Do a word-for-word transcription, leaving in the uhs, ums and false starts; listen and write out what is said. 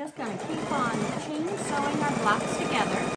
just going to keep on chain sewing our blocks together.